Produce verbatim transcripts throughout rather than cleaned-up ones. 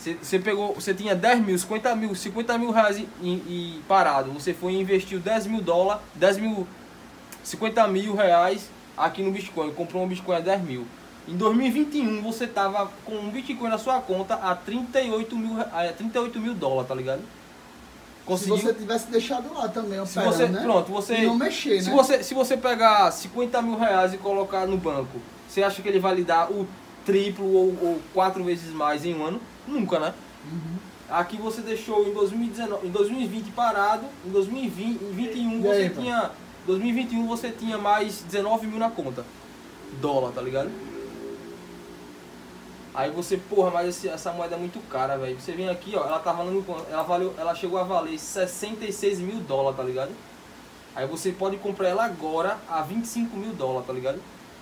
Você pegou, você tinha dez mil, cinquenta mil, cinquenta mil reais e, e parado. Você foi e investiu dez mil dólares, dez mil, cinquenta mil reais aqui no Bitcoin. Comprou um Bitcoin a dez mil. Em dois mil e vinte e um você tava com um Bitcoin na sua conta a trinta e oito mil, a trinta e oito mil dólares, tá ligado? Conseguiu? Se você tivesse deixado lá também, se você, né? Pronto, você... E não mexer, se né? Você, se você pegar cinquenta mil reais e colocar no banco, você acha que ele vai lhe dar o triplo ou, ou quatro vezes mais em um ano? Nunca, né? Uhum. Aqui você deixou em dois mil e dezenove, em dois mil e vinte parado, em dois mil e vinte, em vinte e um você aí, tinha, dois mil e vinte e um você tinha mais dezenove mil na conta, dólar, tá ligado? Aí você, porra, mas esse, essa moeda é muito cara, velho. Você vem aqui, ó, ela tá valendo, ela valeu, ela chegou a valer sessenta e seis mil dólares, tá ligado? Aí você pode comprar ela agora a vinte e cinco mil dólares, tá ligado?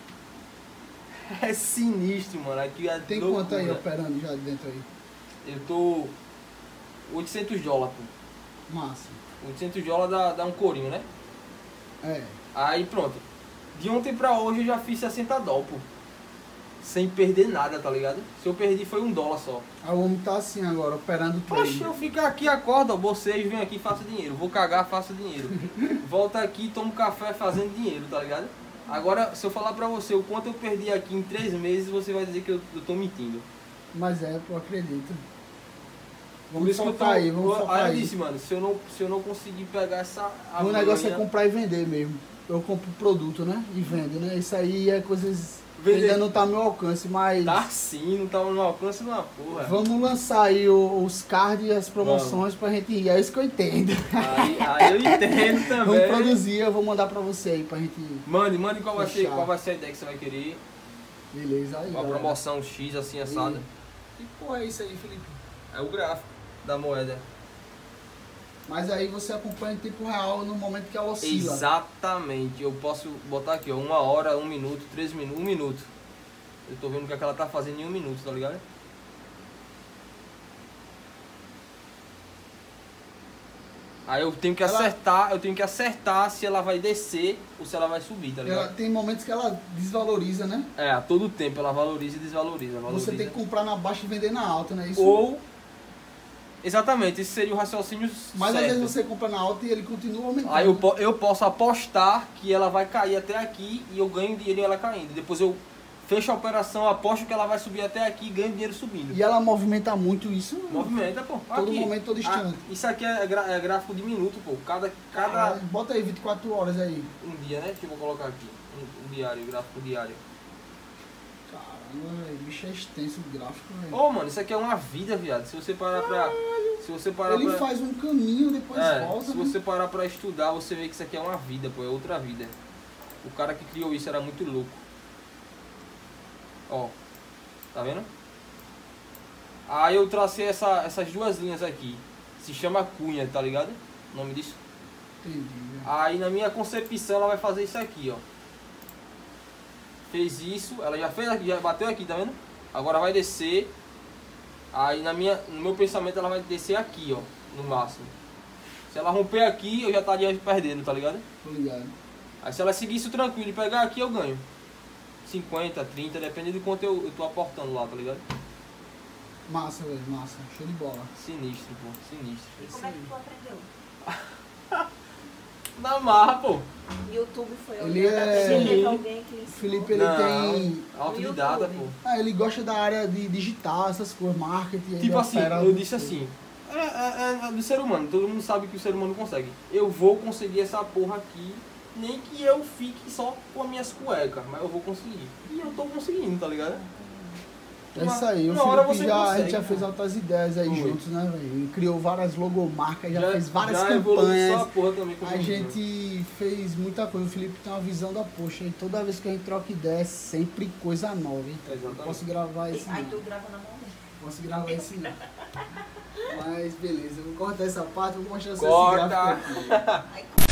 É sinistro, mano. Aqui é Tem loucura. quanto aí operando já dentro aí? Eu tô oitocentos dólares, pô. Massa. oitocentos dólares dá, dá um corinho, né? É. Aí pronto. De ontem pra hoje eu já fiz sessenta dólares, pô. Sem perder nada, tá ligado? Se eu perdi foi um dólar só. Aí o homem tá assim agora, operando trade. Poxa, eu fico aqui, acordo, ó, vocês vêm aqui e faço dinheiro. Vou cagar, faço dinheiro. Volto aqui, tomo café fazendo dinheiro, tá ligado? Agora, se eu falar pra você o quanto eu perdi aqui em três meses, você vai dizer que eu, eu tô mentindo. Mas é, pô, acredito. Por Vamos isso que eu focar tô, aí, vamos eu, focar aí. Eu aí. disse, mano, se eu não, se eu não conseguir pegar essa... O negócio é comprar e vender mesmo. Eu compro produto, né? E vendo, né? Isso aí é coisas que Vender. ainda não tá no meu alcance, mas... Tá sim, não tá no alcance de uma porra. Vamos lançar aí o- os cards e as promoções pra gente ir. É isso que eu entendo. Aí, aí eu entendo também. Vamos produzir, eu vou mandar pra você aí pra gente ir. Mande, mande qual vai, ser, Fechar. qual vai ser a ideia que você vai querer. Beleza, aí. Uma galera. promoção X assim, assada. Que porra é isso aí, Felipe? É o gráfico da moeda. Mas aí você acompanha em tempo real no momento que ela oscila. Exatamente. Eu posso botar aqui, ó, uma hora, um minuto, três minutos, um minuto. Eu tô vendo o que, é que ela tá fazendo em um minuto, tá ligado? Aí eu tenho que Ela- acertar, eu tenho que acertar se ela vai descer ou se ela vai subir, tá ligado? Ela, tem momentos que ela desvaloriza, né? É, a todo tempo ela valoriza e desvaloriza. Valoriza. Você tem que comprar na baixa e vender na alta, né? Isso. Ou... Exatamente, esse seria o raciocínio Mas certo. às vezes você compra na alta e ele continua aumentando. Aí eu, po- eu posso apostar que ela vai cair até aqui e eu ganho dinheiro ela caindo. Depois eu fecho a operação, aposto que ela vai subir até aqui e ganho dinheiro subindo. E ela movimenta muito isso. Movimenta, pô. Todo Aqui. momento, todo instante. Ah, isso aqui é, gra- é gráfico de minuto, pô. Cada, Ah, cada bota aí vinte e quatro horas aí. um dia, né? Deixa eu colocar aqui. Um, um diário, gráfico diário. Caramba, velho, bicho é extenso o gráfico, velho. Ô, mano, isso aqui é uma vida, viado. Se você parar pra... Se você parar Ele pra... faz um caminho, depois É, volta. se né? você parar pra estudar, você vê que isso aqui é uma vida, pô, é outra vida. O cara que criou isso era muito louco. Ó, tá vendo? Aí eu tracei essa, essas duas linhas aqui. Se chama cunha, tá ligado? O nome disso? Entendi, velho. Aí na minha concepção ela vai fazer isso aqui, ó. Fez isso, ela já fez aqui, já bateu aqui, tá vendo? Agora vai descer. Aí na minha, no meu pensamento ela vai descer aqui, ó, no máximo. Se ela romper aqui, eu já estaria perdendo, tá ligado? Tô ligado. Aí se ela seguir isso tranquilo e pegar aqui, eu ganho. cinquenta, trinta, depende de quanto eu, eu tô aportando lá, tá ligado? Massa, velho, massa. Show de bola. Sinistro, pô, sinistro. E como é que tu aprendeu? Na marra, pô. YouTube foi Ele olhando, é- aprendeu, teve Sim. alguém que O ensinou. Felipe, ele Não, tem... autodidata, pô. Ah, ele gosta da área de digital, essas coisas, marketing. ele Tipo assim, opera eu muito. disse assim, é, é, é do ser humano, todo mundo sabe que o ser humano consegue. Eu vou conseguir essa porra aqui, nem que eu fique só com as minhas cuecas, mas eu vou conseguir. E eu tô conseguindo, tá ligado? É isso aí, o Uma hora Felipe você já, a consegue, gente já pô. fez altas ideias aí Foi. juntos, né, velho? Ele criou várias logomarcas, já, fez várias já evoluiu só a campanhas. porra também A comigo, né? gente fez muita coisa, o Felipe tem uma visão da poxa, e toda vez que a gente troca ideia é sempre coisa nova, hein? Exatamente. Eu posso gravar esse Aí não. tu grava na mão dele. Posso gravar esse não. Mas beleza, eu vou cortar essa parte, vou mostrar só esse Corta. gráfico aqui. Aí